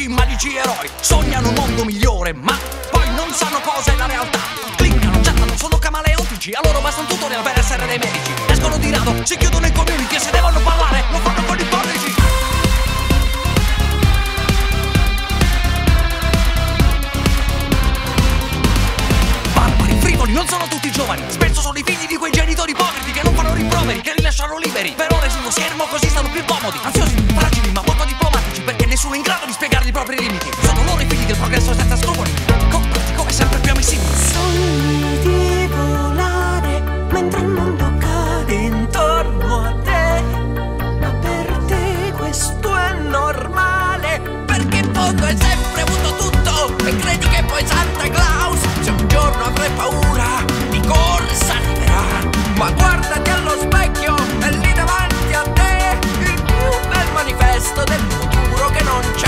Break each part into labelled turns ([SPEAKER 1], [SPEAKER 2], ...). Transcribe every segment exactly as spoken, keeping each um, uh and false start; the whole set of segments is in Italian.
[SPEAKER 1] magici, magici eroi. Sognano un mondo migliore, ma poi non sanno cosa è la realtà. Cliccano, chattano, sono camaleontici, a loro basta un tutorial per essere dei medici. Escono di rado, si chiudono in community e se devono parlare lo fanno con i pollici. Barbari, frivoli, non sono tutti giovani. Spesso sono i figli di quei genitori ipocriti che non fanno rimproveri, che li lasciano liberi. Per ore sullo schermo così stanno più comodi. Ansiosi, fragili ma poco diplomatici, perché nessuno è in grado di spiegargli i propri limiti. Sono loro i figli del progresso senza scrupoli, comporti come sempre più ammissibili.
[SPEAKER 2] Sogni di volare mentre il mondo cade intorno a te, ma per te questo è normale, perché in fondo hai sempre avuto tutto e credi che poi Santa Claus, se un giorno avrai paura, di corsa arriverà. Ma guardati allo specchio e lì davanti a te il più bel manifesto del futuro che non c'è.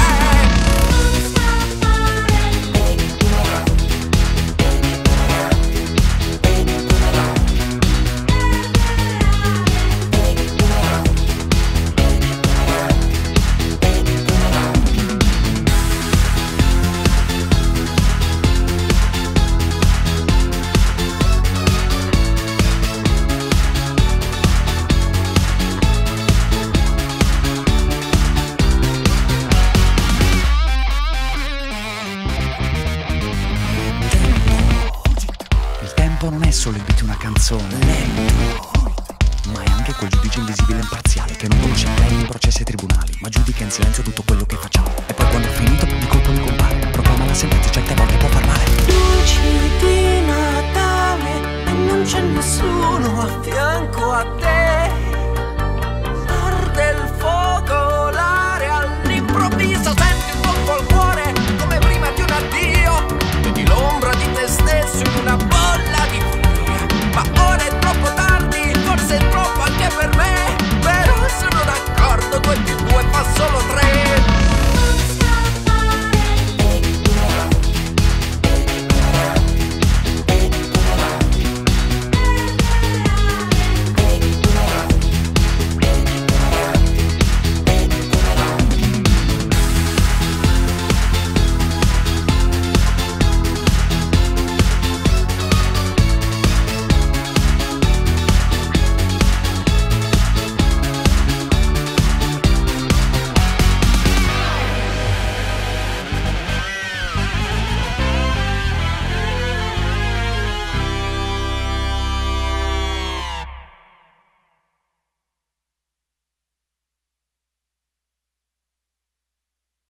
[SPEAKER 1] Non è solo il beat di una canzone lento, ma è anche quel giudice invisibile e imparziale che non conosce pleni, processi e tribunali, ma giudica in silenzio tutto quello che facciamo. E poi quando è finito di colpo mi compare, proclama la sentenza, certe volte può far male.
[SPEAKER 2] Luci di Natale e non c'è nessuno a fianco a te.